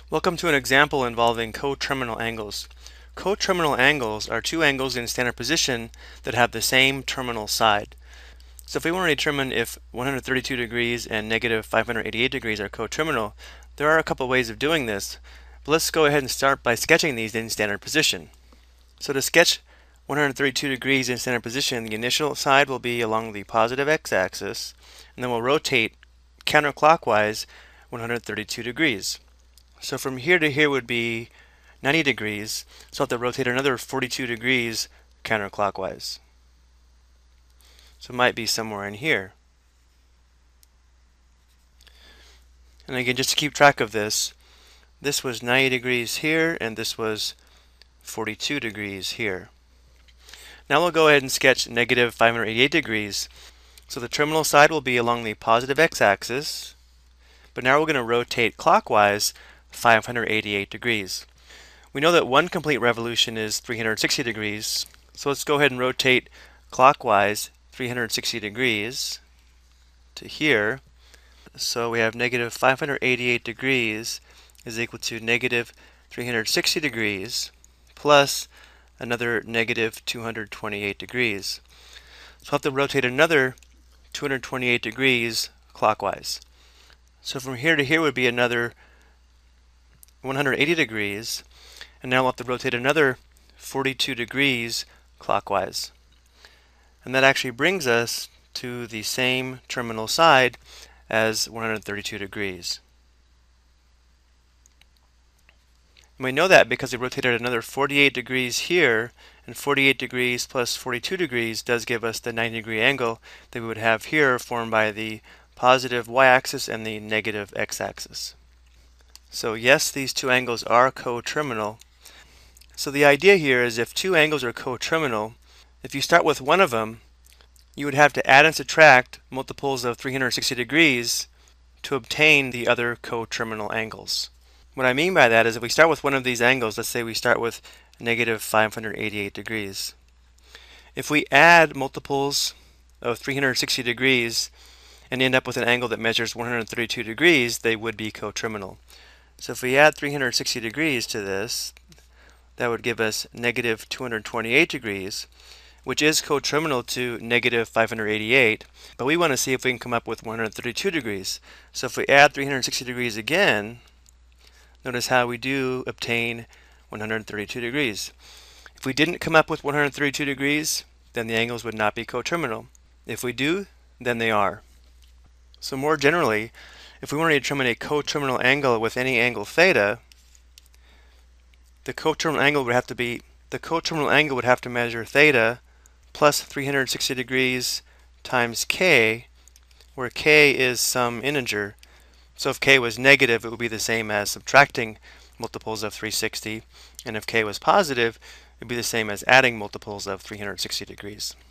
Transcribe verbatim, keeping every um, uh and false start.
Welcome to an example involving coterminal angles. Coterminal angles are two angles in standard position that have the same terminal side. So if we want to determine if one hundred thirty-two degrees and negative five hundred eighty-eight degrees are coterminal, there are a couple ways of doing this. But let's go ahead and start by sketching these in standard position. So to sketch one hundred thirty-two degrees in standard position, the initial side will be along the positive x-axis, and then we'll rotate counterclockwise one hundred thirty-two degrees. So from here to here would be ninety degrees, so I'll have to rotate another forty-two degrees counterclockwise. So it might be somewhere in here. And again, just to keep track of this, this was ninety degrees here, and this was forty-two degrees here. Now we'll go ahead and sketch negative five hundred eighty-eight degrees. So the terminal side will be along the positive x-axis, but now we're going to rotate clockwise five hundred eighty-eight degrees. We know that one complete revolution is three hundred sixty degrees, so let's go ahead and rotate clockwise three hundred sixty degrees to here. So we have negative five hundred eighty-eight degrees is equal to negative three hundred sixty degrees plus another negative two hundred twenty-eight degrees. So I'll have to rotate another two hundred twenty-eight degrees clockwise. So from here to here would be another one hundred eighty degrees, and now we'll have to rotate another forty-two degrees clockwise. And that actually brings us to the same terminal side as one hundred thirty-two degrees. And we know that because we rotated another forty-eight degrees here, and forty-eight degrees plus forty-two degrees does give us the ninety degree angle that we would have here formed by the positive y-axis and the negative x-axis. So yes, these two angles are coterminal. So the idea here is if two angles are coterminal, if you start with one of them, you would have to add and subtract multiples of three hundred sixty degrees to obtain the other coterminal angles. What I mean by that is if we start with one of these angles, let's say we start with negative five hundred eighty-eight degrees. If we add multiples of three hundred sixty degrees and end up with an angle that measures one hundred thirty-two degrees, they would be coterminal. So if we add three hundred sixty degrees to this, that would give us negative two hundred twenty-eight degrees, which is coterminal to negative five hundred eighty-eight, but we want to see if we can come up with one hundred thirty-two degrees. So if we add three hundred sixty degrees again, notice how we do obtain one hundred thirty-two degrees. If we didn't come up with one hundred thirty-two degrees, then the angles would not be coterminal. If we do, then they are. So more generally, if we want to determine a coterminal angle with any angle theta, the coterminal angle would have to be the coterminal angle would have to measure theta plus three hundred sixty degrees times k, where k is some integer. So if k was negative, it would be the same as subtracting multiples of three hundred sixty, and if k was positive, it would be the same as adding multiples of three hundred sixty degrees.